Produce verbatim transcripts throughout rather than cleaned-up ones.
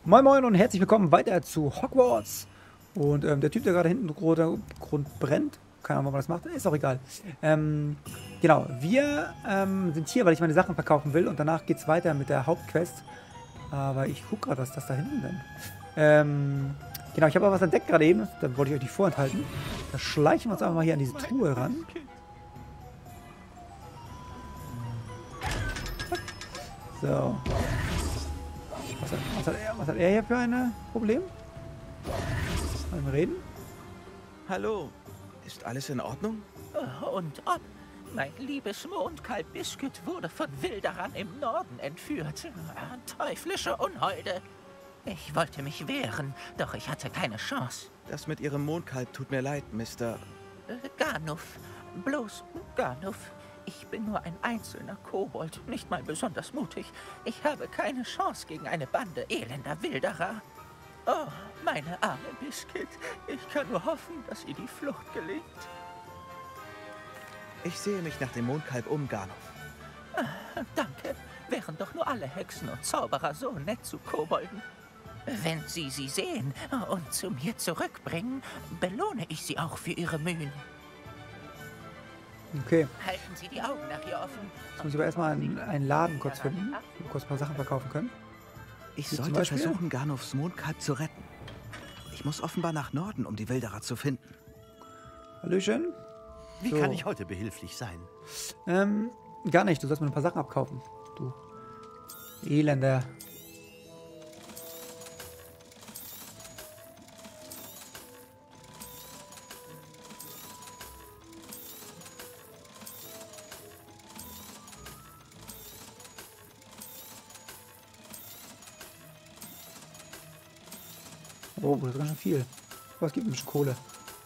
Moin Moin und herzlich willkommen weiter zu Hogwarts. Und ähm, der Typ, der gerade hinten im Grund brennt, keine Ahnung, warum er das macht, ist auch egal. Ähm, genau, wir ähm, sind hier, weil ich meine Sachen verkaufen will und danach geht es weiter mit der Hauptquest. Aber ich gucke gerade, was ist das da hinten denn? Ähm, genau, ich habe aber was entdeckt gerade eben, da wollte ich euch nicht vorenthalten. Da schleichen wir uns einfach mal hier an diese Truhe ran. So. Was hat, was, hat er, was hat er hier für ein Problem? Wollen wir reden? Hallo, ist alles in Ordnung? Und ob. Mein liebes Mondkalb Biscuit wurde von Wilderern im Norden entführt. Teuflische Unholde. Ich wollte mich wehren, doch ich hatte keine Chance. Das mit Ihrem Mondkalb tut mir leid, Mister Äh, Ganuff. Bloß Ganuff. Ich bin nur ein einzelner Kobold, nicht mal besonders mutig. Ich habe keine Chance gegen eine Bande elender Wilderer. Oh, meine arme Biscuit. Ich kann nur hoffen, dass ihr die Flucht gelingt. Ich sehe mich nach dem Mondkalb um, Ganuff. Danke. Wären doch nur alle Hexen und Zauberer so nett zu Kobolden. Wenn Sie sie sehen und zu mir zurückbringen, belohne ich Sie auch für Ihre Mühen. Okay. Halten Sie die Augen nach ihr offen. Jetzt muss ich aber erstmal einen, einen Laden kurz finden, wo wir kurz ein paar Sachen verkaufen können. Ich Wie zum sollte Beispiel? versuchen, Ganuffs Mondkalb zu retten. Ich muss offenbar nach Norden, um die Wilderer zu finden. Hallöchen. Wie So. kann ich heute behilflich sein? Ähm, gar nicht. Du sollst mir ein paar Sachen abkaufen. Du Elender. Oh, das ist ganz schön viel. Aber es gibt ein bisschen Kohle.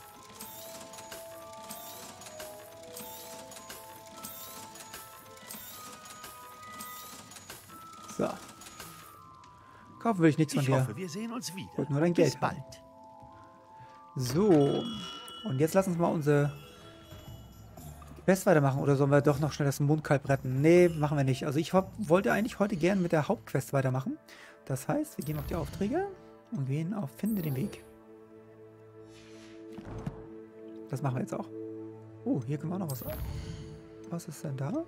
So. Kaufen will ich nichts von Ich dir. hoffe, wir sehen uns wieder. Wollte nur dein Bis Geld haben. bald. So. Und jetzt lass uns mal unsere Quest weitermachen. Oder sollen wir doch noch schnell das Mondkalb retten? Nee, machen wir nicht. Also ich hab, wollte eigentlich heute gerne mit der Hauptquest weitermachen. Das heißt, wir gehen auf die Aufträge und gehen auf Finde den Weg. Das machen wir jetzt auch. Oh, hier können wir auch noch was. Was ist denn da?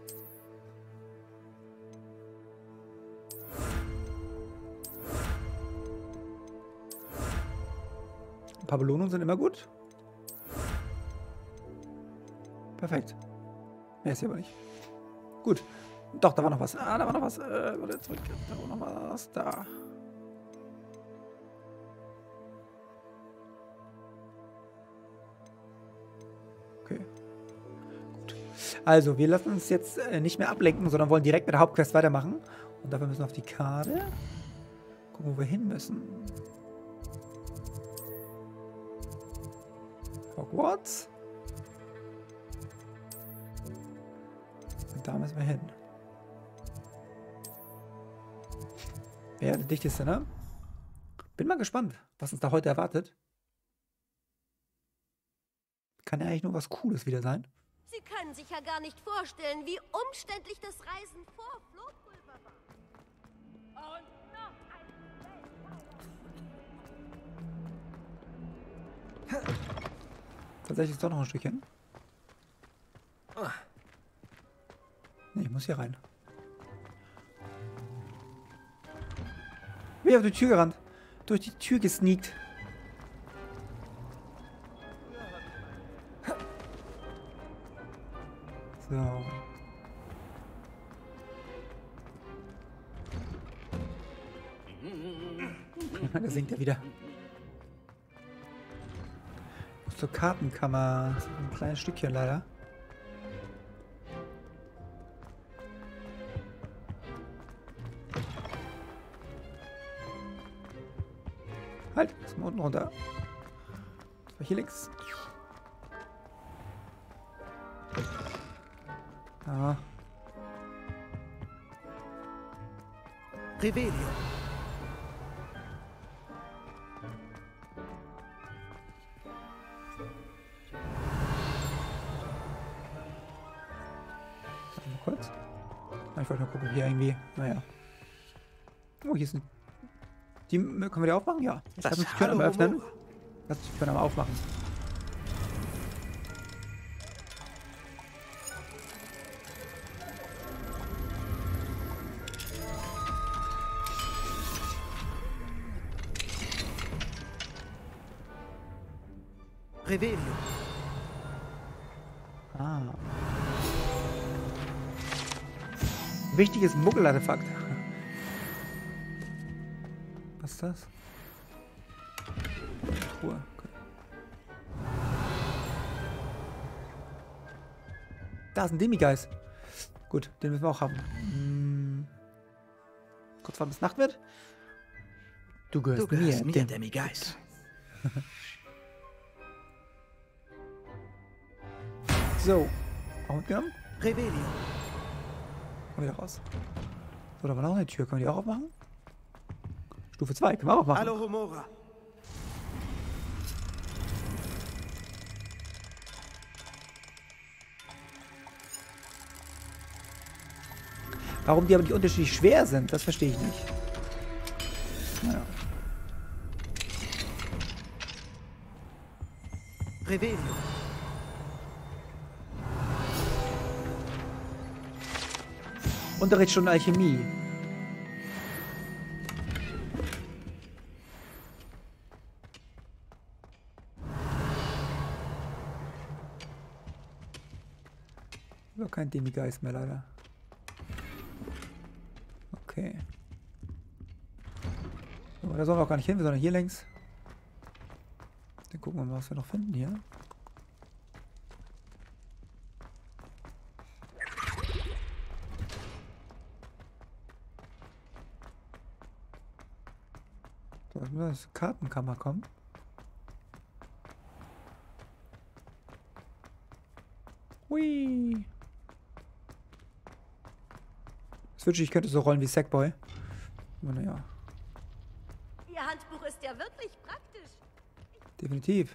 Ein paar Belohnungen sind immer gut. Perfekt. Mehr ist hier aber nicht. Gut. Doch, da war noch was. Ah, da war noch was. Äh, warte, zurück. Da war noch was. Da. Okay. Gut. Also, wir lassen uns jetzt äh, nicht mehr ablenken, sondern wollen direkt mit der Hauptquest weitermachen. Und dafür müssen wir auf die Karte gucken, wo wir hin müssen. Hogwarts. Und da müssen wir hin. Wer der dichteste, ne? Bin mal gespannt, was uns da heute erwartet. Kann ja eigentlich nur was Cooles wieder sein. Sie können sich ja gar nicht vorstellen, wie umständlich das Reisen vor Flohpulver war. Und noch ein Tatsächlich ist doch noch ein Stückchen. Ne, ich muss hier rein. Wie auf die Tür gerannt. Durch die Tür gesneakt. So. Da singt er wieder. Muss zur Kartenkammer. Das ist ein kleines Stückchen leider. Halt, ist mal unten runter. Das war hier links. Ah. Revelio. Mal kurz. Ich wollte mal gucken, ob hier irgendwie. Naja. Oh, hier ist ein Die können wir die aufmachen? Ja. Jetzt Das lass uns die Tür Hallo, einmal öffnen. Humor. Lass uns die Tür einmal aufmachen. Revelio. Ah. Wichtiges Muggelartefakt. Was ist das? Truhe. Okay. Da ist ein Demigeist. Gut, den müssen wir auch haben. Hm. Kurz warten, bis Nacht wird. Du gehörst, Du gehörst mir, mir, Demigeist. So. Auch mitgenommen. Revelio. Komm wieder raus. So, da war noch eine Tür. Können wir die auch aufmachen? Stufe zwei. Können wir auch machen. Hallo, Homora. Warum die aber nicht unterschiedlich schwer sind, das verstehe ich nicht. Naja. Revelio. Unterrichtsstunde Alchemie. So, kein Demigeist mehr leider. Okay. So, da sollen wir auch gar nicht hin, wir sollen hier längs. Dann gucken wir mal, was wir noch finden hier. So, jetzt müssen wir zur Kartenkammer kommen. Hui. Ich wünschte, ich könnte so rollen wie Sackboy. Aber naja, Ihr Handbuch ist ja wirklich praktisch. definitiv.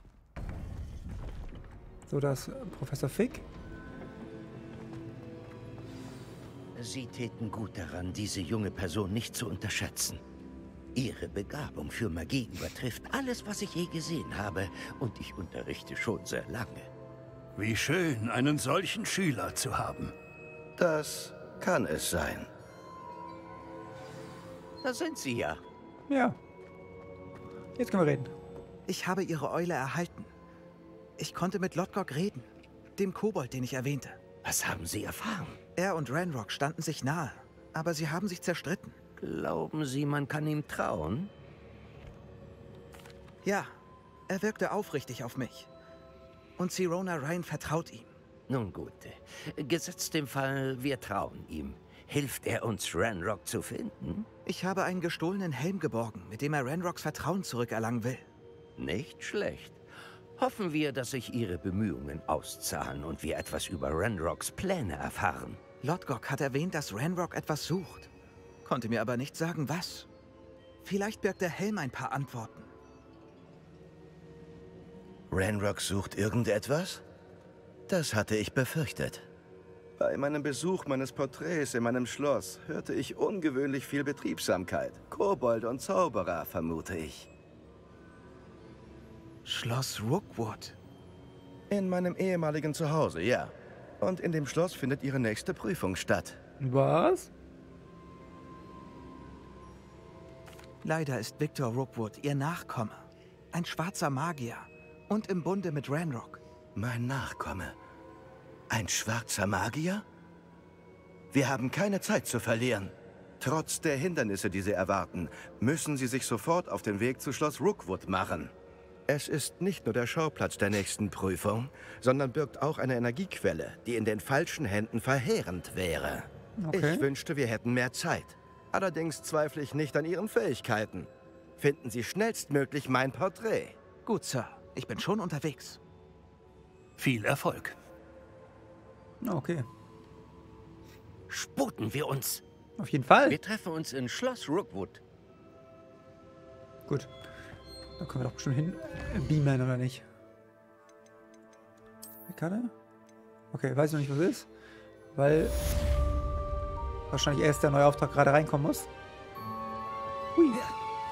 So, das äh, Professor Fick. Sie täten gut daran, diese junge Person nicht zu unterschätzen. Ihre Begabung für Magie übertrifft alles, was ich je gesehen habe, und ich unterrichte schon sehr lange. Wie schön, einen solchen Schüler zu haben. Das kann es sein. Da sind Sie ja. Ja. Jetzt können wir reden. Ich habe Ihre Eule erhalten. Ich konnte mit Lodgok reden, dem Kobold, den ich erwähnte. Was haben Sie erfahren? Er und Ranrock standen sich nahe, aber sie haben sich zerstritten. Glauben Sie, man kann ihm trauen? Ja, er wirkte aufrichtig auf mich. Und Sirona Ryan vertraut ihm. Nun gut. Gesetzt dem Fall, wir trauen ihm. Hilft er uns, Ranrock zu finden? Ich habe einen gestohlenen Helm geborgen, mit dem er Ranrocks Vertrauen zurückerlangen will. Nicht schlecht. Hoffen wir, dass sich Ihre Bemühungen auszahlen und wir etwas über Ranrocks Pläne erfahren. Lodgok hat erwähnt, dass Ranrock etwas sucht. Konnte mir aber nicht sagen, was. Vielleicht birgt der Helm ein paar Antworten. Ranrock sucht irgendetwas? Das hatte ich befürchtet. Bei meinem Besuch meines Porträts in meinem Schloss hörte ich ungewöhnlich viel Betriebsamkeit. Kobold und Zauberer, vermute ich. Schloss Rookwood. In meinem ehemaligen Zuhause, ja. Und in dem Schloss findet ihre nächste Prüfung statt. Was? Leider ist Victor Rookwood ihr Nachkomme. Ein schwarzer Magier. Und im Bunde mit Ranrock. Mein Nachkomme. Ein schwarzer Magier? Wir haben keine Zeit zu verlieren. Trotz der Hindernisse, die sie erwarten, müssen sie sich sofort auf den Weg zu Schloss Rookwood machen. Es ist nicht nur der Schauplatz der nächsten Prüfung, sondern birgt auch eine Energiequelle, die in den falschen Händen verheerend wäre. Okay. Ich wünschte, wir hätten mehr Zeit. Allerdings zweifle ich nicht an Ihren Fähigkeiten. Finden Sie schnellstmöglich mein Porträt. Gut, Sir. Ich bin schon unterwegs. Viel Erfolg. Ah, okay. Sputen wir uns. Auf jeden Fall. Wir treffen uns in Schloss Rookwood. Gut. Da können wir doch bestimmt hin äh, beamen, oder nicht? Die Karte? Okay, weiß ich noch nicht, was es ist. Weil wahrscheinlich erst der neue Auftrag gerade reinkommen muss. Hui.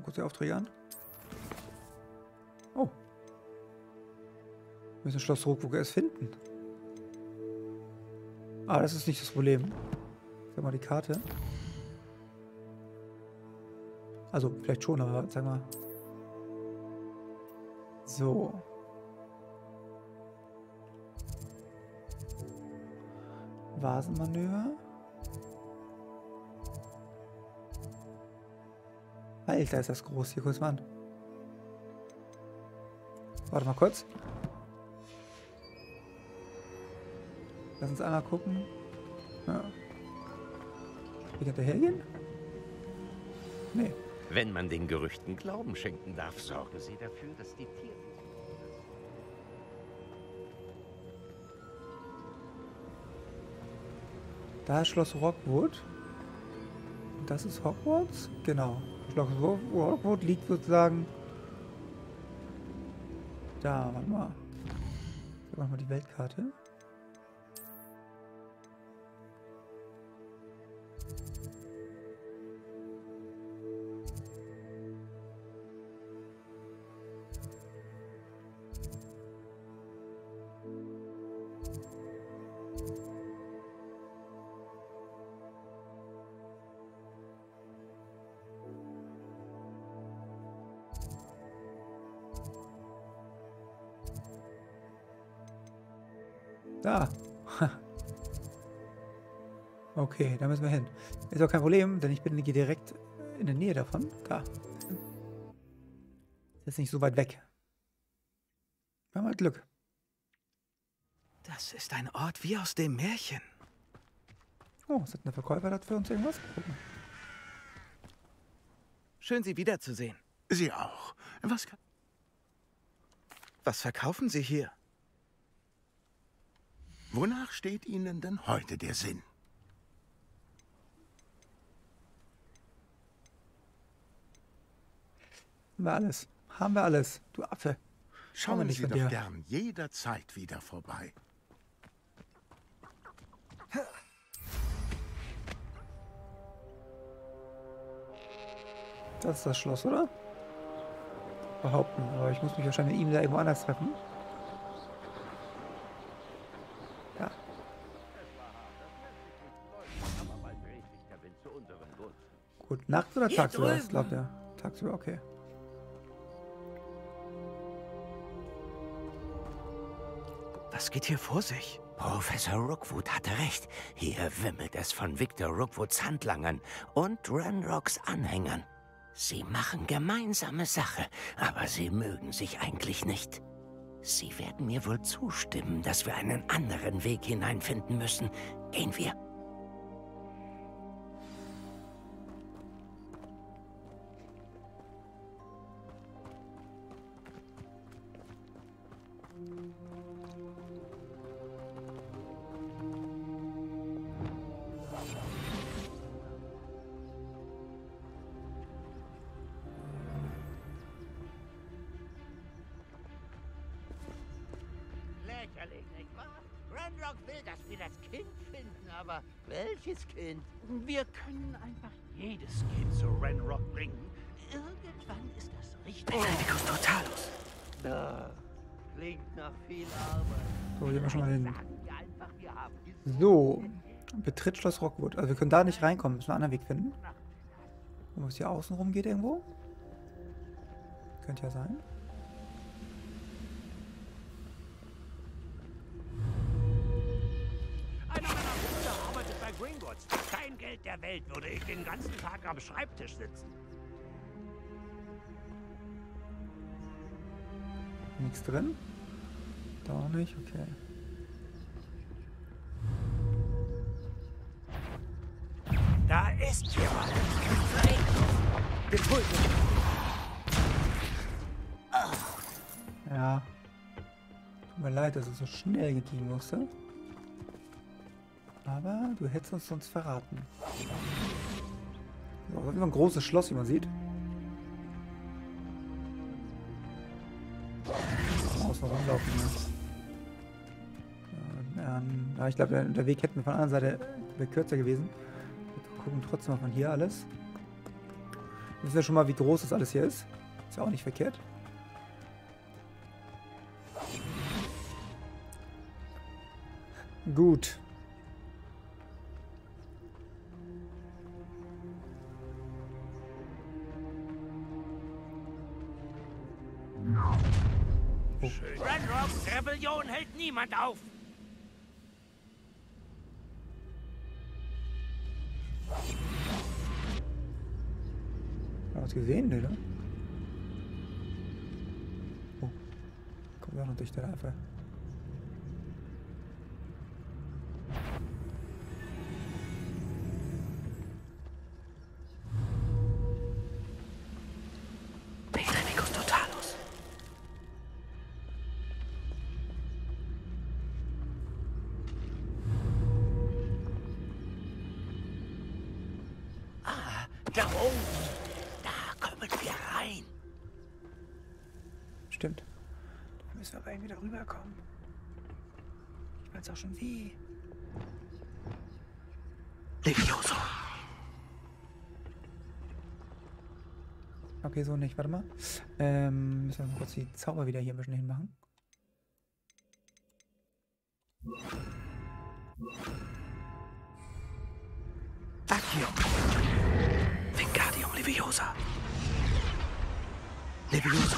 kurz die Aufträge an. Oh. Wir müssen Schloss Rockwood erst finden. Ah, das ist nicht das Problem. Sag mal die Karte. Also, vielleicht schon, aber sag mal. So. Vasenmanöver. Alter, ist das groß. Hier, kurz mal an. Warte mal kurz. Lass uns einmal gucken. Ja. Wie hinterhergehen? Nee. Wenn man den Gerüchten Glauben schenken darf, sorgen sie dafür, dass die Tiere... Da ist Schloss Rockwood. Und das ist Hogwarts? Genau. Schloss Rockwood liegt sozusagen da. Warte mal. Ich mach mal die Weltkarte. Da. Okay, da müssen wir hin. Ist auch kein Problem, denn ich bin hier direkt in der Nähe davon. Da. Ist jetzt nicht so weit weg. Wir haben halt Glück. Das ist ein Ort wie aus dem Märchen. Oh, ist das eine Verkäufer da für uns irgendwas? Gucken. Schön, Sie wiederzusehen. Sie auch. Was kann... Was verkaufen Sie hier? Wonach steht Ihnen denn heute der Sinn? Haben wir alles. Haben wir alles. Du Affe. Schauen nicht Sie von doch dir. gern jederzeit wieder vorbei. Das ist das Schloss, oder? Behaupten. Aber ich muss mich wahrscheinlich mit ihm da irgendwo anders treffen. Ja. Gut, nachts oder tagsüber? Was glaubt ihr? Tagsüber, okay. Was geht hier vor sich? Professor Rookwood hatte recht. Hier wimmelt es von Victor Rookwoods Handlangern und Ranrocks Anhängern. Sie machen gemeinsame Sache, aber sie mögen sich eigentlich nicht. Sie werden mir wohl zustimmen, dass wir einen anderen Weg hineinfinden müssen. Gehen wir. Lächerlich, nicht wahr? Ranrock will, dass wir das Kind finden, aber welches Kind? Wir können einfach jedes Kind zu Ranrock bringen. Irgendwann ist das richtig. Helios Totalus. Da, klingt nach viel Arbeit. So, hier haben wir schon mal den. Sagen wir einfach, wir haben So. Betritt Schloss Rockwood. Also wir können da nicht reinkommen. Müssen wir einen anderen Weg finden. Wo es hier außen rum geht irgendwo. Könnte ja sein. Einer meiner Brüder arbeitet bei Gringotts. Kein Geld der Welt würde ich den ganzen Tag am Schreibtisch sitzen. Nichts drin? Da auch nicht, okay. Da ist jemand. Ja. Tut mir leid, dass es so schnell gehen musste. Aber du hättest uns sonst verraten. So, das ist immer ein großes Schloss, wie man sieht. Außen rumlaufen. Ja, ähm, ja, ich glaube, der, der Weg hätte mir von der anderen Seite wäre kürzer gewesen. Wir gucken trotzdem mal von hier alles. Wissen wir schon mal, wie groß das alles hier ist. Ist ja auch nicht verkehrt. Gut. Ranrocks Rebellion hält niemand auf. Hast du gesehen, ne? Oh. Kommt auch noch durch der Reife. Pegrenicus Totalus. Ah, da oben. Da kommen wir rein. Stimmt. Da müssen wir aber irgendwie da rüberkommen. Ich weiß auch schon wie. Levioso. Okay, so nicht. Warte mal. Ähm, müssen wir mal kurz die Zauber wieder hier ein bisschen hinmachen. Accio. Wingardium Leviosa. Leviosa.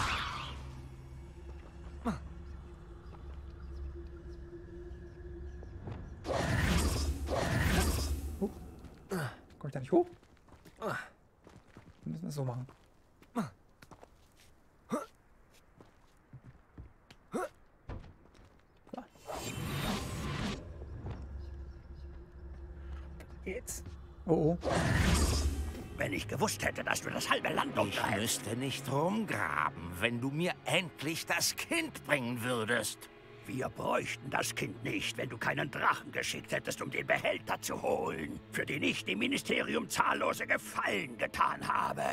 Oh. Komm ich da nicht hoch? Dann müssen wir es so machen. Jetzt. Oh, oh. Wenn ich gewusst hätte, dass du das halbe Land umgreifst. Ich müsste nicht rumgraben, wenn du mir endlich das Kind bringen würdest. Wir bräuchten das Kind nicht, wenn du keinen Drachen geschickt hättest, um den Behälter zu holen, für den ich dem Ministerium zahllose Gefallen getan habe.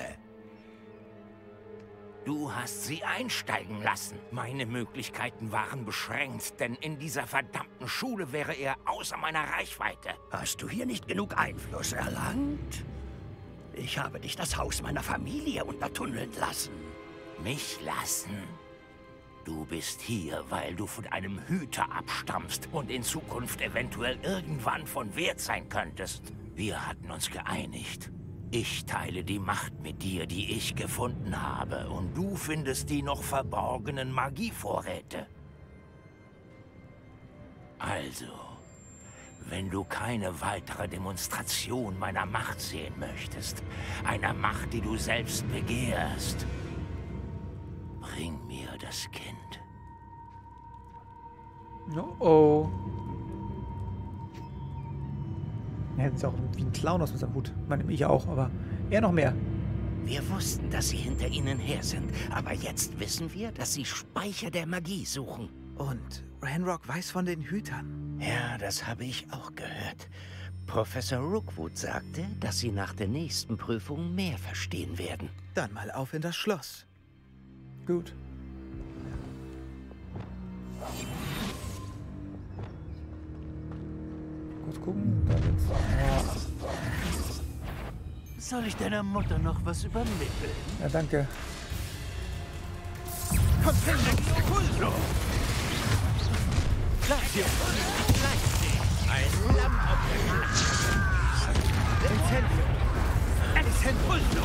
Du hast sie einsteigen lassen. Meine Möglichkeiten waren beschränkt, denn in dieser verdammten Schule wäre er außer meiner Reichweite. Hast du hier nicht genug Einfluss erlangt? Ich habe dich das Haus meiner Familie untertunneln lassen. Mich lassen? Du bist hier, weil du von einem Hüter abstammst und in Zukunft eventuell irgendwann von Wert sein könntest. Wir hatten uns geeinigt. Ich teile die Macht mit dir, die ich gefunden habe, und du findest die noch verborgenen Magievorräte. Also, wenn du keine weitere Demonstration meiner Macht sehen möchtest, einer Macht, die du selbst begehrst, bring mir das Kind. Oh oh. Er sieht auch wie ein Clown aus mit seinem Hut. Ich meine, ich auch, aber er noch mehr. Wir wussten, dass sie hinter ihnen her sind, aber jetzt wissen wir, dass sie Speicher der Magie suchen. Und Ranrock weiß von den Hütern. Ja, das habe ich auch gehört. Professor Rookwood sagte, dass sie nach der nächsten Prüfung mehr verstehen werden. Dann mal auf in das Schloss. Gut. Kurz gucken. Da geht's. Ja. Soll ich deiner Mutter noch was übermitteln? Ja, danke. Pulso! Lass dir gleich stehen. Ein Lamm auf der Straße. Incendio! Incendio!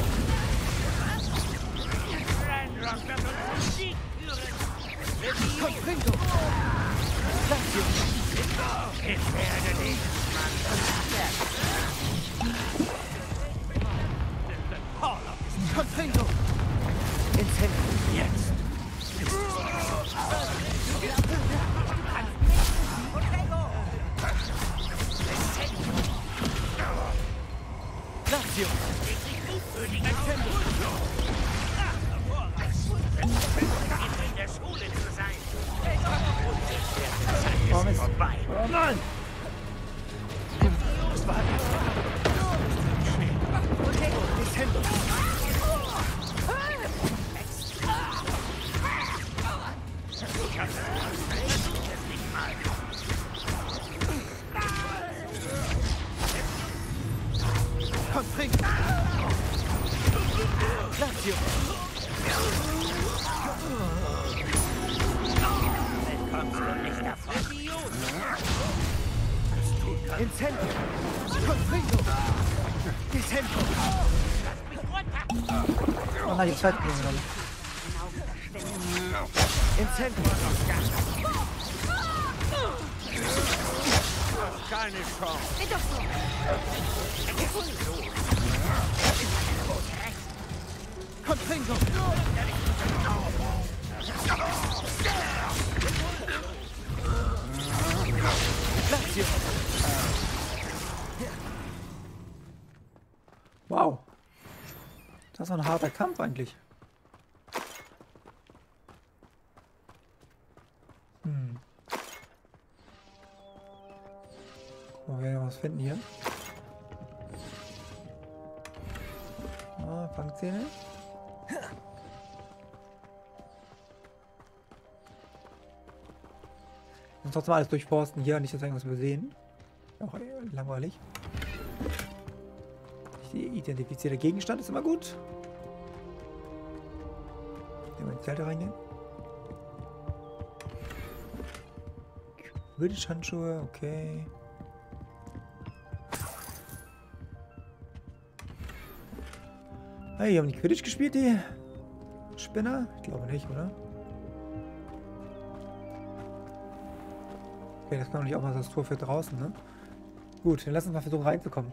Ranrock wird uns zum Sieg führen! Confringo! Lass dir! Ich werde dich, Mann! Confringo! Incendio! Jetzt! Lazio! In der Schule zu sein. Oh, Mist. Vorbei. Oh nein! Kommst du nicht davon? Incendio! Confringo! Descendo! Oh nein, die Zeit genommen. Incendio! Keine Chance. Geht doch so. Confringo! Lazio! Wow. Das war ein harter Kampf eigentlich. Hm. Guck mal, wir werden was finden hier. Ah, Fangzähne. Und trotzdem alles durchforsten hier, nicht, dass wir irgendwas übersehen. Auch langweilig. Die identifizierte Gegenstand ist immer gut. Wenn wir in die Zelte reingehen. Quidditch-Handschuhe, okay. Hey, die haben die Quidditch gespielt, die Spinner? Ich glaube nicht, oder? Okay, das kann doch nicht auch mal das Tor für draußen, ne? Gut, dann lass uns mal versuchen reinzukommen.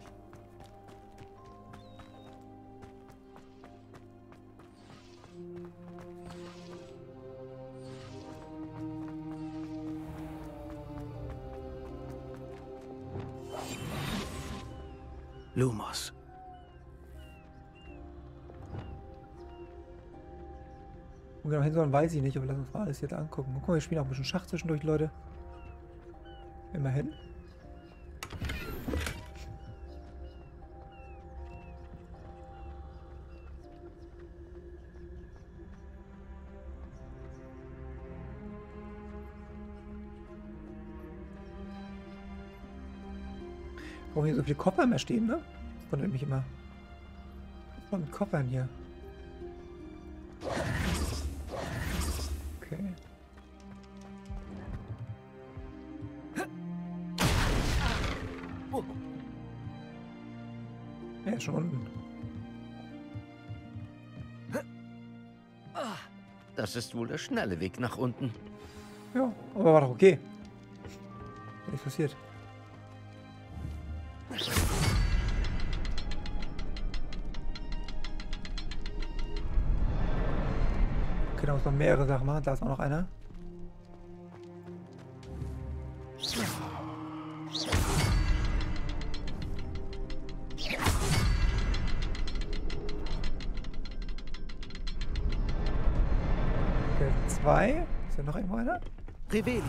Lumos. Wo wir genau hin sollen, weiß ich nicht, aber lass uns mal alles jetzt angucken. Guck mal, wir spielen auch ein bisschen Schach zwischendurch, Leute. Immerhin. Warum hier so viele Koffer mehr stehen, ne? Das wundert mich immer. Von Koffern hier. Okay. Er ist schon unten. Das ist wohl der schnelle Weg nach unten. Ja, aber war doch okay. Nichts passiert. Okay, da muss man mehrere Sachen machen. Da ist auch noch einer. Okay, zwei. Ist da noch irgendwo einer? Revelio.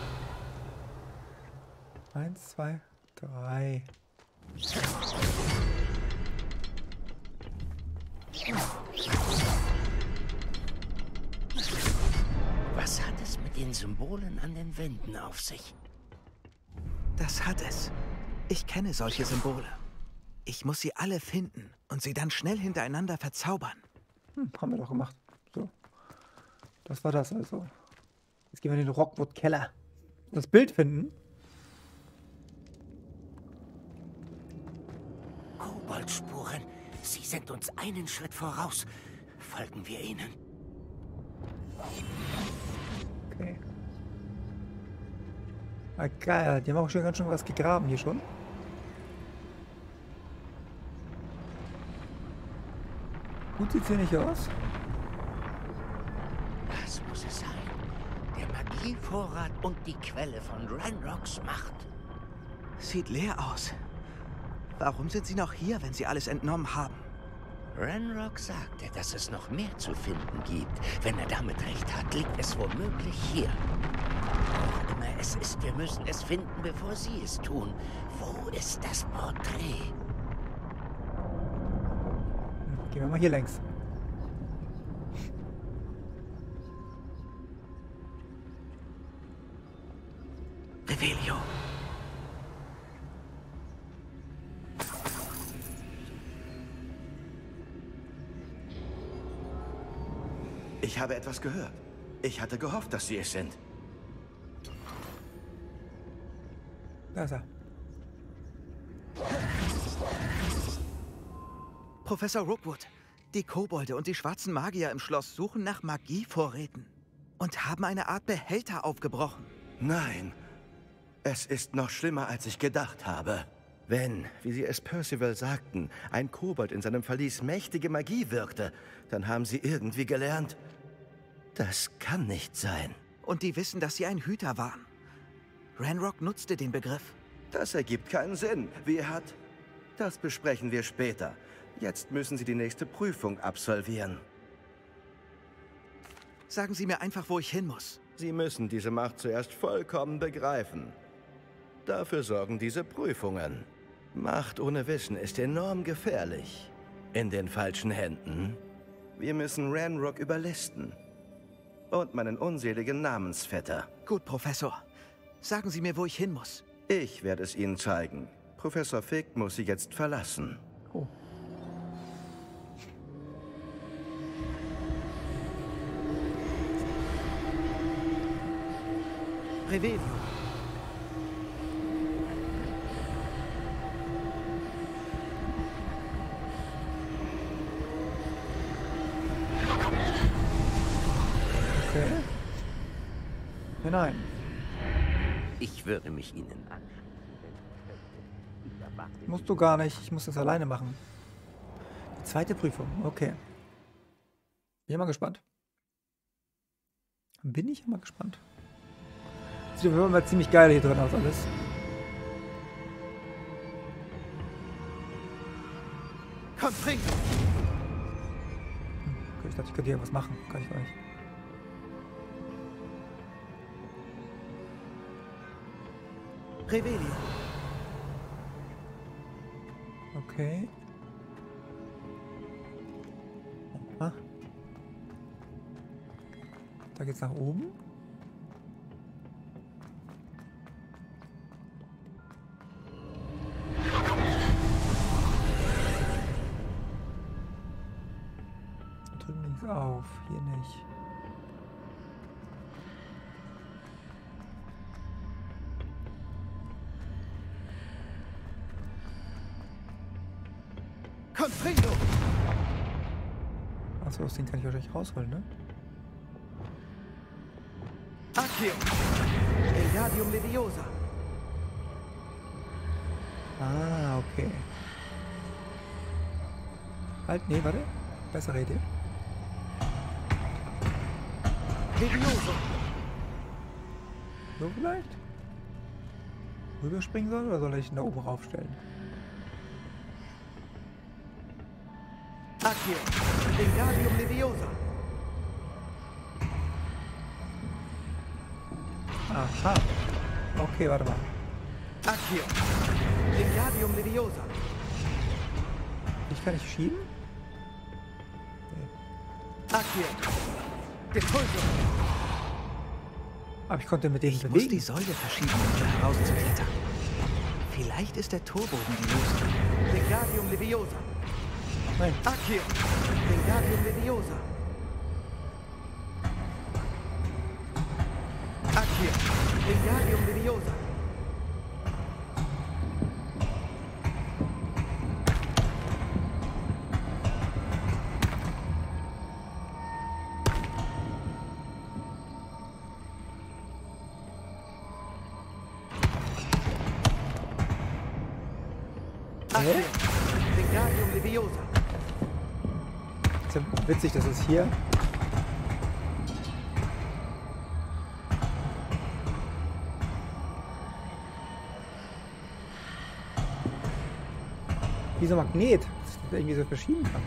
Eins, zwei, drei. Was hat es mit den Symbolen an den Wänden auf sich? Das hat es. Ich kenne solche Symbole. Ich muss sie alle finden und sie dann schnell hintereinander verzaubern. Hm, haben wir doch gemacht. So. Das war das also. Jetzt gehen wir in den Rockwood-Keller. Das Bild finden. Koboldspuren. Sie sind uns einen Schritt voraus. Folgen wir ihnen. Okay. Ah, geil, die haben auch schon ganz schön was gegraben hier schon. Gut sieht's hier nicht aus. Das muss es sein. Der Magievorrat und die Quelle von Ranrocks Macht. Sieht leer aus. Warum sind sie noch hier, wenn sie alles entnommen haben? Ranrock sagte, dass es noch mehr zu finden gibt. Wenn er damit recht hat, liegt es womöglich hier. Wo immer es ist, wir müssen es finden, bevor sie es tun. Wo ist das Porträt? Hm, gehen wir mal hier längs. Revelio. Ich habe etwas gehört. Ich hatte gehofft, dass Sie es sind. Da ist er. Professor Rookwood, die Kobolde und die schwarzen Magier im Schloss suchen nach Magievorräten und haben eine Art Behälter aufgebrochen. Nein, es ist noch schlimmer, als ich gedacht habe. Wenn, wie Sie es Percival sagten, ein Kobold in seinem Verlies mächtige Magie wirkte, dann haben Sie irgendwie gelernt, das kann nicht sein. Und die wissen, dass sie ein Hüter waren. Ranrock nutzte den Begriff. Das ergibt keinen Sinn. Wie hat... Das besprechen wir später. Jetzt müssen Sie die nächste Prüfung absolvieren. Sagen Sie mir einfach, wo ich hin muss. Sie müssen diese Macht zuerst vollkommen begreifen. Dafür sorgen diese Prüfungen. Macht ohne Wissen ist enorm gefährlich. In den falschen Händen. Wir müssen Ranrock überlisten. Und meinen unseligen Namensvetter. Gut, Professor. Sagen Sie mir, wo ich hin muss. Ich werde es Ihnen zeigen. Professor Fig muss Sie jetzt verlassen. Oh. Revelio. Okay. Nein. Ich würde mich Ihnen an. Musst du gar nicht. Ich muss das alleine machen. Die zweite Prüfung. Okay. Bin ich mal gespannt. Bin ich immer gespannt. Sieht auf jeden Fall ziemlich geil hier drin aus alles. Komm, trink! Okay, ich dachte, ich könnte hier was machen. Kann ich gar nicht. Revelio. Okay. Aha. Da geht's nach oben. Drücken links auf, hier nicht. Confringo! Achso, das Ding kann ich wahrscheinlich rausholen, ne? Accio! Wingardium Leviosa! Ah, okay. Halt, nee, warte. Bessere Idee. Levioso! So vielleicht? Rüberspringen soll oder soll ich ihn da oben raufstellen? Accio! Wingardium Leviosa! Aha. Okay, warte mal. Accio! Wingardium Leviosa! Ich kann nicht schieben? Accio! Depulso! Aber ich konnte mit denen Ich muss bewegen. die Säule verschieben, um hier herauszuklettern. Vielleicht ist der Torbogen die Lösung. Wingardium Leviosa! Nein. Accio! Wingardium Leviosa! Accio! Wingardium Leviosa! Accio! Wingardium Leviosa! Ist ja witzig, dass es hier... Wie so ein Magnet, dass ich das irgendwie so verschieben kann.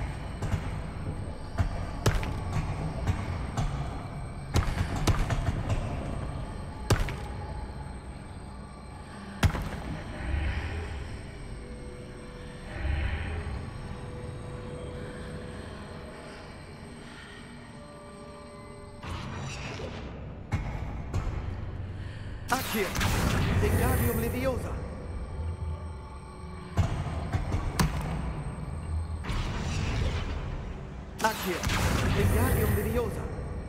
Accio! Wingardium Leviosa! Accio! Wingardium Leviosa.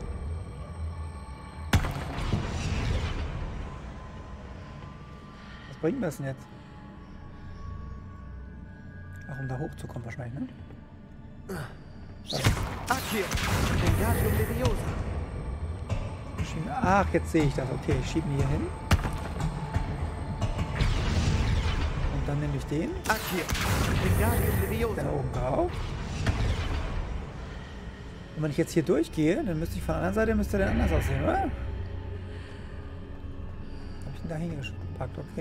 Was bringt das denn jetzt? Ach, um da hochzukommen wahrscheinlich, ne? Accio. Wingardium Leviosa. Schieben- Ach, jetzt sehe ich das. Okay, ich schiebe ihn hier hin. Und dann nehme ich den. Accio. Wingardium Leviosa. Dann oben drauf. Und wenn ich jetzt hier durchgehe, dann müsste ich von der anderen Seite müsste der anders aussehen, oder? Habe ich ihn da hingepackt? Okay.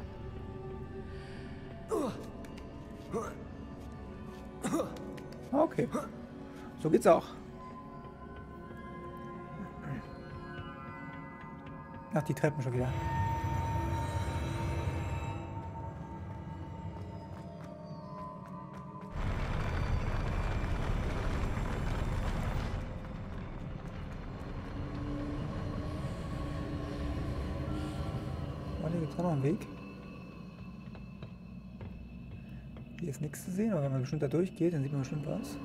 Okay. So geht's auch. Ach, die Treppen schon wieder. Warte, gibt's auch noch einen Weg? Hier ist nichts zu sehen, aber wenn man bestimmt da durchgeht, dann sieht man bestimmt was.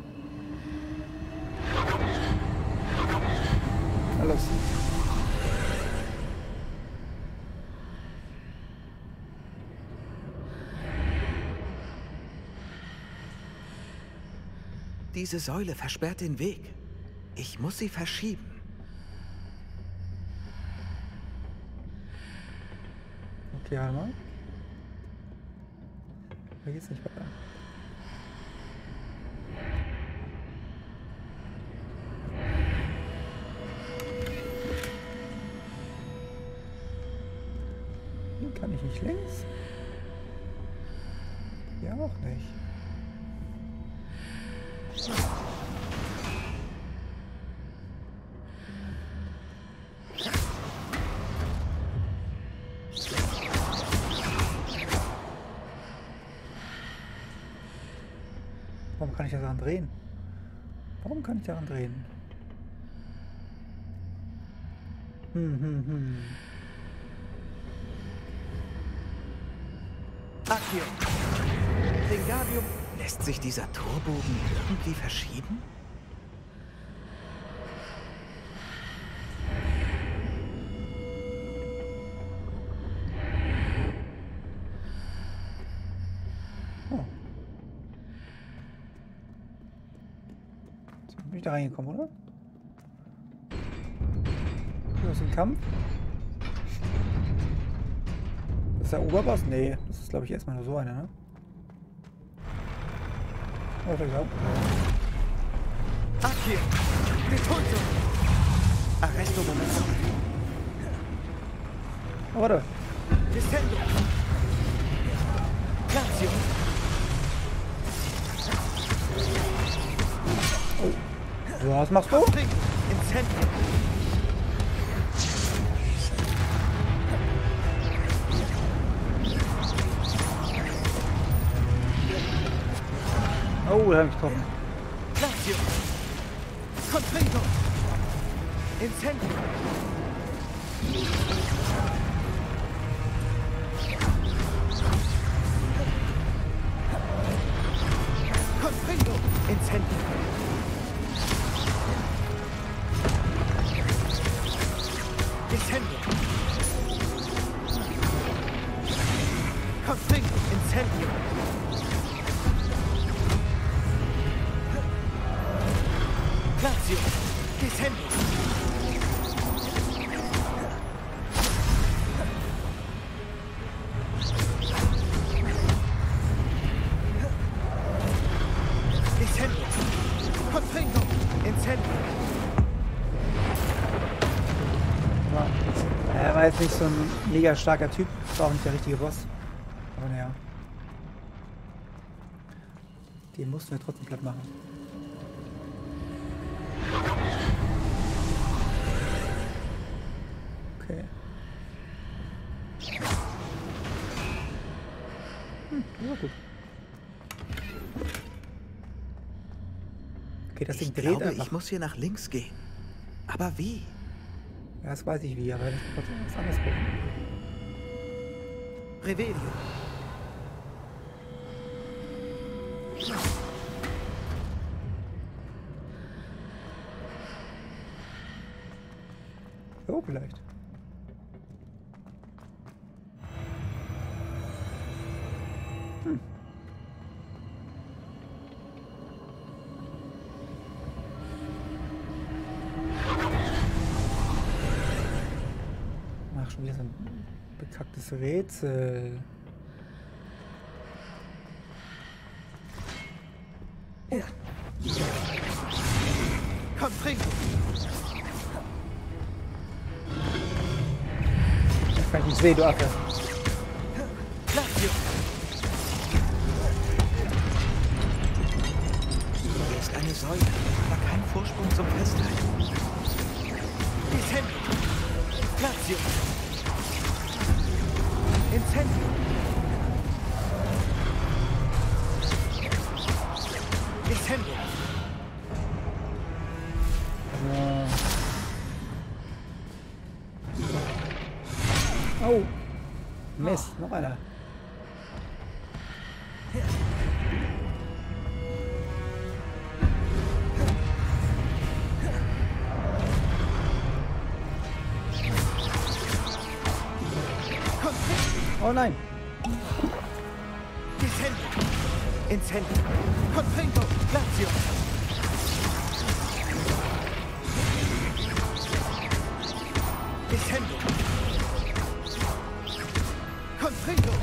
Na los. Diese Säule versperrt den Weg. Ich muss sie verschieben. Okay, warte mal. Da geht's nicht weiter. Hier kann ich nicht längs. Hier auch nicht. Warum kann ich daran drehen? Warum kann ich daran drehen? Hm, hm, hm. Accio. Wingardium. Lässt sich dieser Torbogen irgendwie verschieben? Oh. Jetzt bin ich da reingekommen, oder? Hier ist ein Kampf. Das ist der Oberboss? Nee, das ist glaube ich erstmal nur so einer, ne? Oh, da glaubt. Accio. Detulto. Arresto Momentum. Oh, warte. Descendo. Glacio. Oh. Was machst du? Incendio. Oh, da hab ich getroffen. Glacio. Confringo. Incendio. Confringo. Incendio. Descendo. Confringo. Incendio. Glacio. Descendo. Descendo. Confringo. Incendio. Ja. Er war jetzt nicht so ein mega starker Typ. War auch nicht der richtige Boss. Aber naja. Den mussten wir trotzdem platt machen. Okay. Hm, ja gut. Okay, das Ding Ich dreht glaube, einfach. ich muss hier nach links gehen. Aber wie? Ja, das weiß ich wie, aber ich muss trotzdem was anderes gucken. Revelio. Oh, vielleicht. Hm. Ach, schon wieder so ein bekacktes Rätsel. Ja. Komm, trink! Ich kann nicht sehen, du Affe. Lazio! Hier ist eine Säule, aber kein Vorsprung zum Festhalten. Incendio! Lazio! Incendio! Incendio! Oh. Mist, noch einer. Oh nein. Incendio! Incendio! Confringo! Lazio! Incendio! Confringo!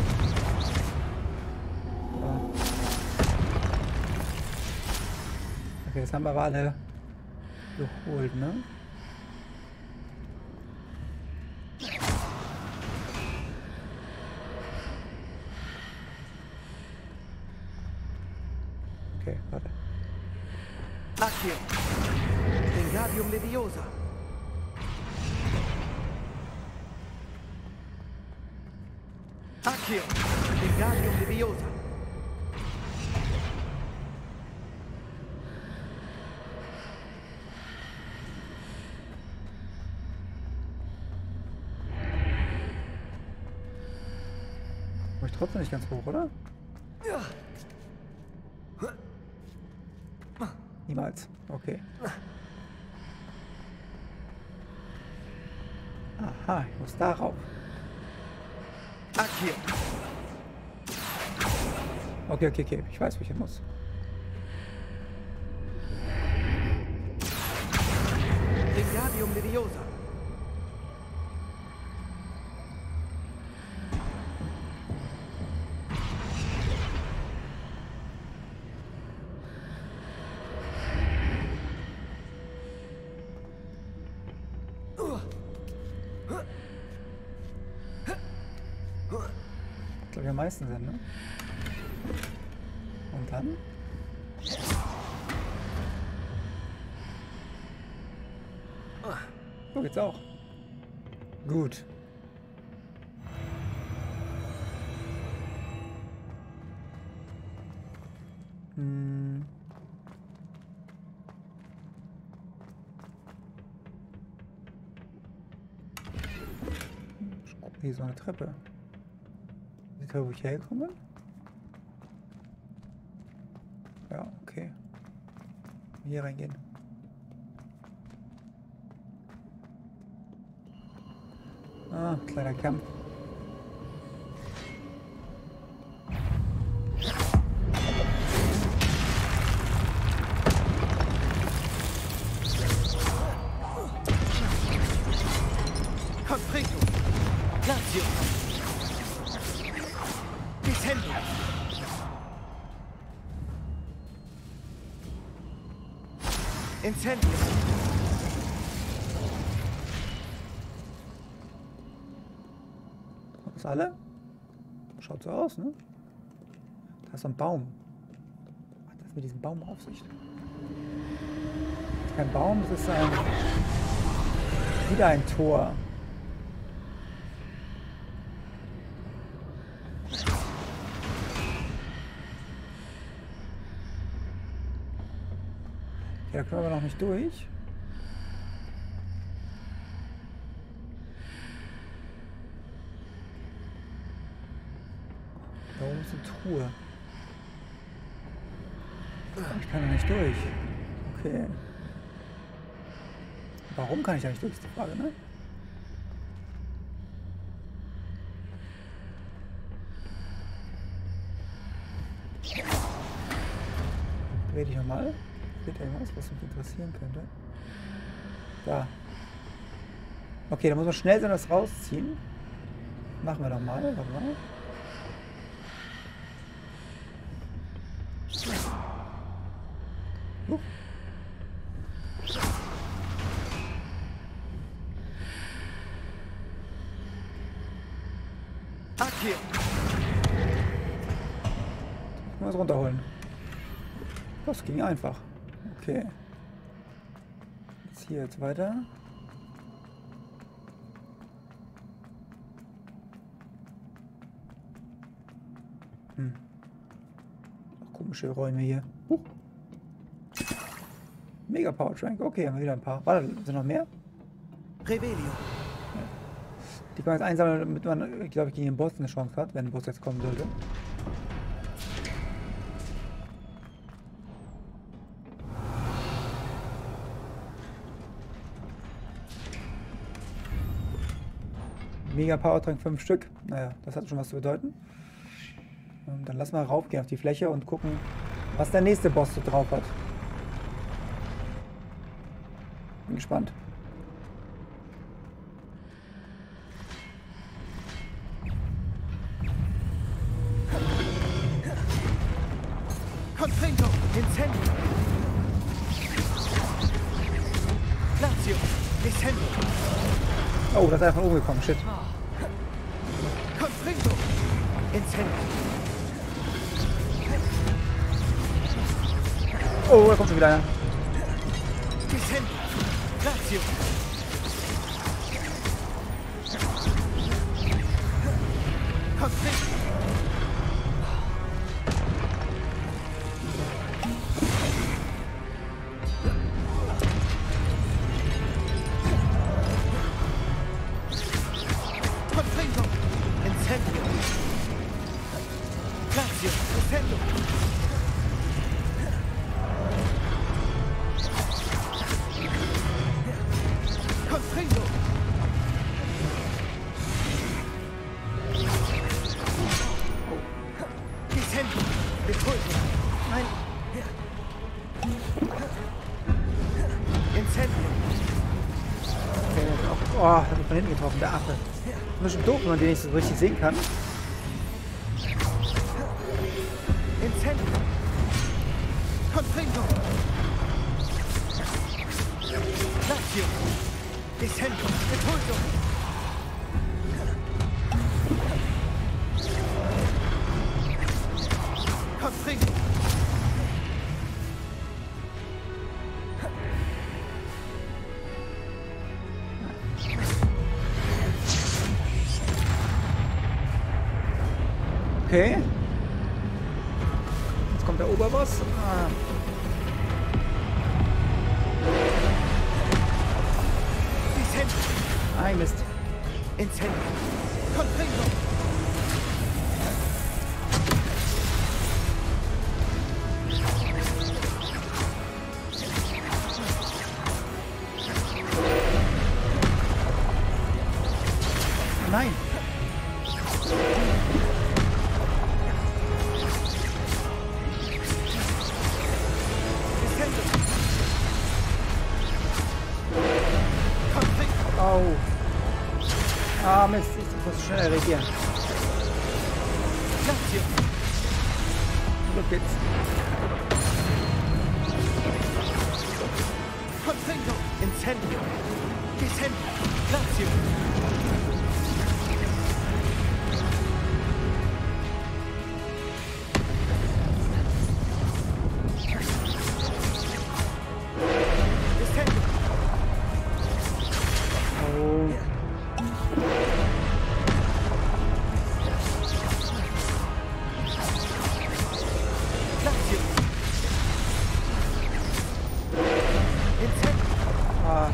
Okay, jetzt haben wir aber alle geholt, ne? Okay, warte. Accio! Wingardium Leviosa! Accio! Wingardium Leviosa! Komm ich trotzdem nicht ganz hoch, oder? Ja. Niemals. Okay. Aha, ich muss darauf. Accio! Okay, okay, okay. Ich weiß, wo ich hin muss. Wingardium Leviosa! Ich glaube, am meisten sind, ne? Und dann? So geht's auch. Gut. Hm. Ich gucke hier so eine Treppe. Sieht da, wo ich hergekommen bin? Ja, okay. Hier reingehen. Ah, kleiner Kampf. Confringo! Lazio! Incendio! Incendio! Das alle? Schaut so aus, ne? Da ist so ein Baum. Was hat das mit diesem Baum auf sich? Das ist kein Baum, das ist ein... wieder ein Tor. Ja, da können wir noch nicht durch. Da oben ist eine Truhe. Ich kann da nicht durch. Okay. Warum kann ich da nicht durch, ist die Frage, ne? ich nochmal. Steht irgendwas, was mich interessieren könnte? Da. Okay, da muss man schnell sein, das rausziehen. Machen wir doch mal. Warte mal. Uh. Akio! Mal was runterholen. Das ging einfach. Okay. Jetzt hier jetzt weiter. Hm. Ach, komische Räume hier. Huch. Mega Power Trank. Okay, haben wir wieder ein paar. Warte, sind noch mehr? Revelio. Die kann man jetzt einsammeln, damit man, glaube ich, gegen den Boss eine Chance hat, wenn der Boss jetzt kommen sollte. Mega Powertrank, fünf Stück. Naja, das hat schon was zu bedeuten. Und dann lass mal raufgehen auf die Fläche und gucken, was der nächste Boss so drauf hat. Bin gespannt. Confringo, Incendio. Lazio, Descendo. Oh, das ist einfach oben gekommen, shit. Confringo, Incendio. Oh, da kommt schon wieder einer. Descendo, Lazio. Confringo. Confringo, Incendio. Lazio, Descendo. Confringo. Descendo. Repulso. Nein. Incendio. Oh, hat mich von hinten getroffen, der Affe. Ein bisschen doof, wenn man den nicht so richtig sehen kann. Incendio. Confringo. Lazio. Descendo. Repulso. Confringo. Okay. Jetzt kommt der Oberboss. Ah. Descendo. Ay, Mist. Incendio. Confringo. Nein. Descendo. Au. Ah, Mist. Ich muss schnell reagieren. Lazio. Los geht's. Confringo. Incendio. Descendo. Lazio. Descendo. Oh. Lazio. Incendio. Ah.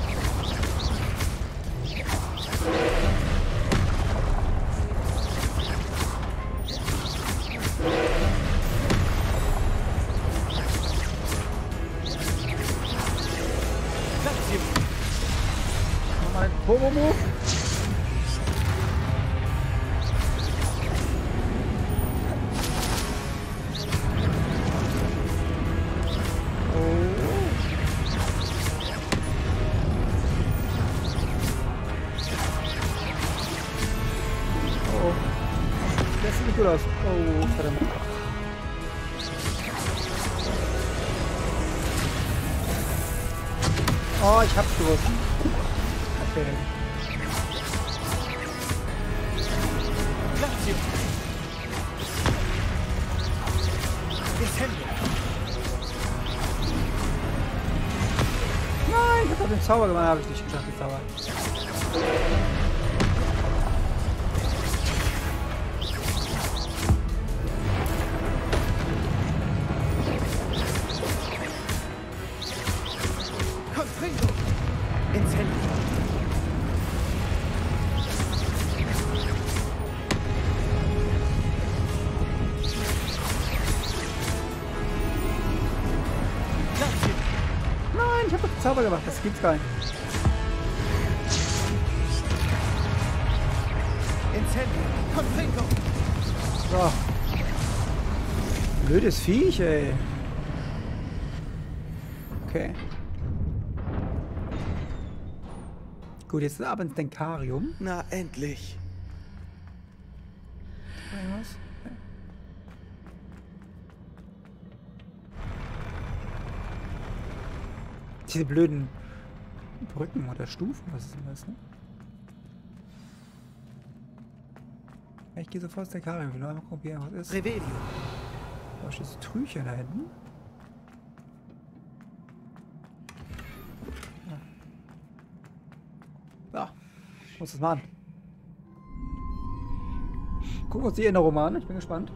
Lazio. Nochmal ein Turbo-Move. gut aus. Oh, verdammt. Oh, ich hab's gewusst. Okay. Nein, ich hab den Zauber gemacht, habe ich nicht geschafft, den Zauber. Confringo! Incendio! Nein, ich hab doch den Zauber gemacht, das gibt's gar nicht. Incendio! Confringo! So. Blödes Viech, ey. Okay. Gut, jetzt ab ins Denkarium. Na, endlich. Irgendwas? Okay. Diese blöden Brücken oder Stufen, was ist denn das, ne? Ich gehe sofort ins Denkarium. Ich will nur einmal probieren, was ist. Revelio! Da steht das Trüchen da hinten. Ja, ich muss das machen. Gucken wir uns die Erinnerung mal an. Ich bin gespannt.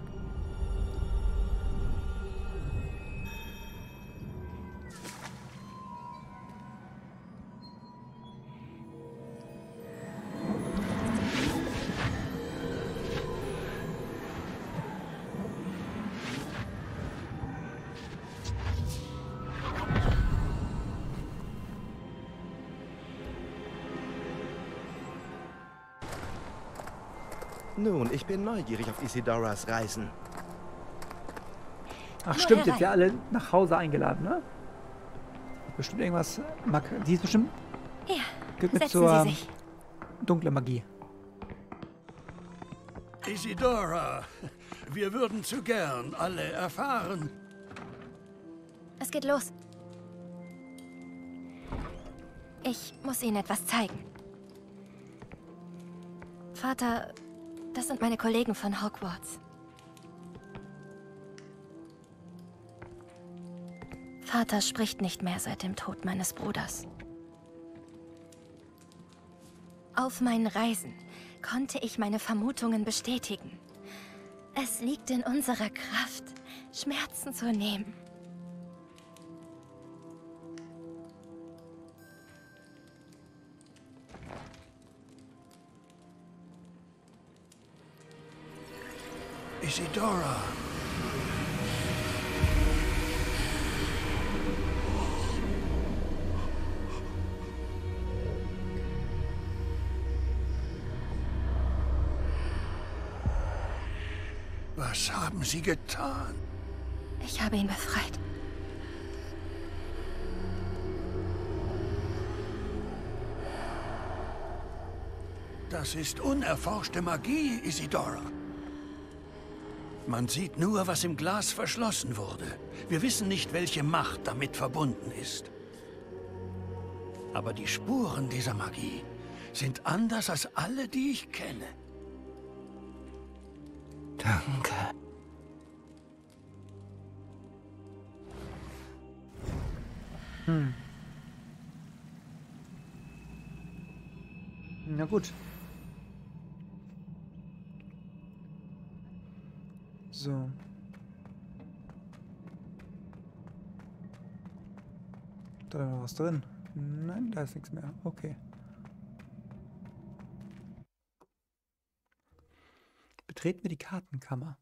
Nun, ich bin neugierig auf Isidoras Reisen. Ach stimmt, jetzt ja alle nach Hause eingeladen, ne? Bestimmt irgendwas. Mag die ist bestimmt. Ja, Geht mit setzen zur Sie sich. dunkle Magie. Isidora, wir würden zu gern alle erfahren. Es geht los. Ich muss Ihnen etwas zeigen. Vater, das sind meine Kollegen von Hogwarts. Vater spricht nicht mehr seit dem Tod meines Bruders. Auf meinen Reisen konnte ich meine Vermutungen bestätigen. Es liegt in unserer Kraft, Schmerzen zu nehmen. Isidora. Was haben Sie getan? Ich habe ihn befreit. Das ist unerforschte Magie, Isidora. Man sieht nur, was im Glas verschlossen wurde. Wir wissen nicht, welche Macht damit verbunden ist. Aber die Spuren dieser Magie sind anders als alle, die ich kenne. Danke. Hm. Na gut. So. Da ist noch was drin. Nein, da ist nichts mehr. Okay. Betreten wir die Kartenkammer.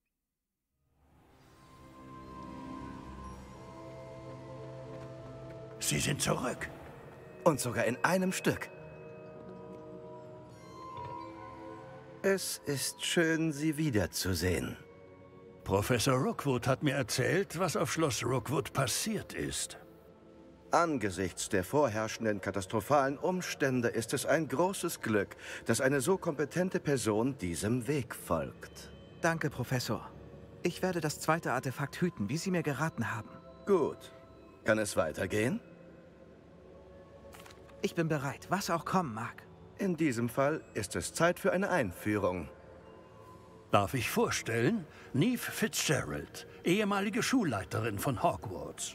Sie sind zurück. Und sogar in einem Stück. Es ist schön, Sie wiederzusehen. Professor Rookwood hat mir erzählt, was auf Schloss Rookwood passiert ist. Angesichts der vorherrschenden katastrophalen Umstände ist es ein großes Glück, dass eine so kompetente Person diesem Weg folgt. Danke, Professor. Ich werde das zweite Artefakt hüten, wie Sie mir geraten haben. Gut. Kann es weitergehen? Ich bin bereit, was auch kommen mag. In diesem Fall ist es Zeit für eine Einführung. Darf ich vorstellen? Neve Fitzgerald, ehemalige Schulleiterin von Hogwarts.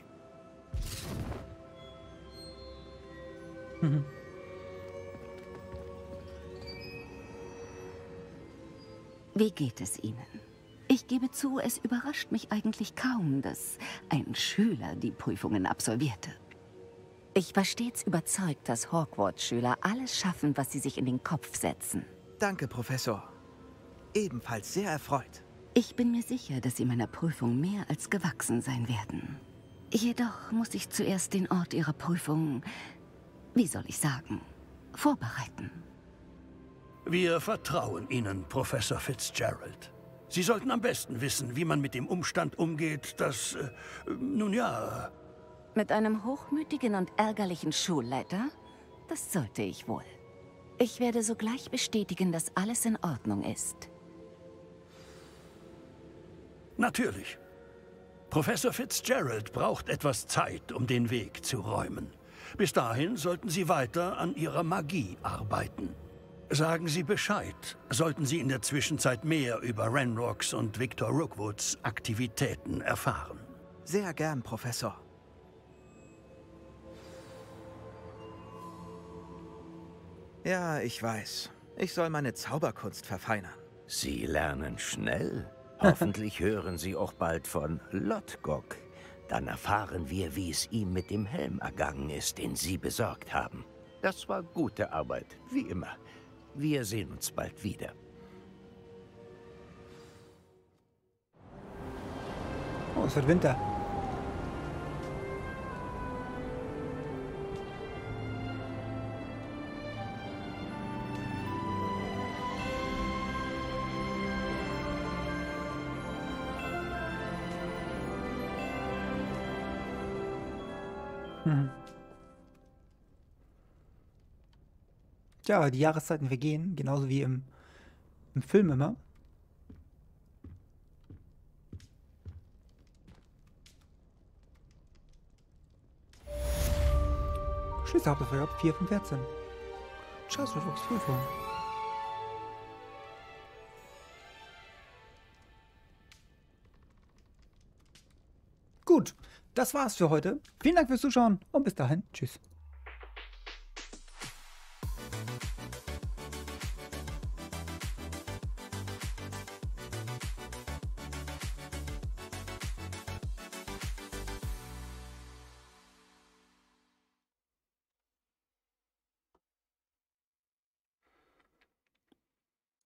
Wie geht es Ihnen? Ich gebe zu, es überrascht mich eigentlich kaum, dass ein Schüler die Prüfungen absolvierte. Ich war stets überzeugt, dass Hogwarts-Schüler alles schaffen, was sie sich in den Kopf setzen. Danke, Professor. Ebenfalls sehr erfreut. Ich bin mir sicher, dass Sie meiner Prüfung mehr als gewachsen sein werden. Jedoch muss ich zuerst den Ort Ihrer Prüfung, wie soll ich sagen, vorbereiten. Wir vertrauen Ihnen, Professor Fitzgerald. Sie sollten am besten wissen, wie man mit dem Umstand umgeht, dass, äh, nun ja... Mit einem hochmütigen und ärgerlichen Schulleiter? Das sollte ich wohl. Ich werde sogleich bestätigen, dass alles in Ordnung ist. Natürlich. Professor Fitzgerald braucht etwas Zeit, um den Weg zu räumen. Bis dahin sollten Sie weiter an Ihrer Magie arbeiten. Sagen Sie Bescheid, sollten Sie in der Zwischenzeit mehr über Ranrock's und Victor Rookwoods Aktivitäten erfahren. Sehr gern, Professor. Ja, ich weiß. Ich soll meine Zauberkunst verfeinern. Sie lernen schnell. Hoffentlich hören Sie auch bald von Lodgok. Dann erfahren wir, wie es ihm mit dem Helm ergangen ist, den Sie besorgt haben. Das war gute Arbeit, wie immer. Wir sehen uns bald wieder. Oh, es wird Winter. Hm. Tja, die Jahreszeiten vergehen, genauso wie im, im Film immer. Schlüssel habt ihr vergabt, vier von vierzehn. Prüfung. Gut, das war's für heute. Vielen Dank fürs Zuschauen und bis dahin. Tschüss.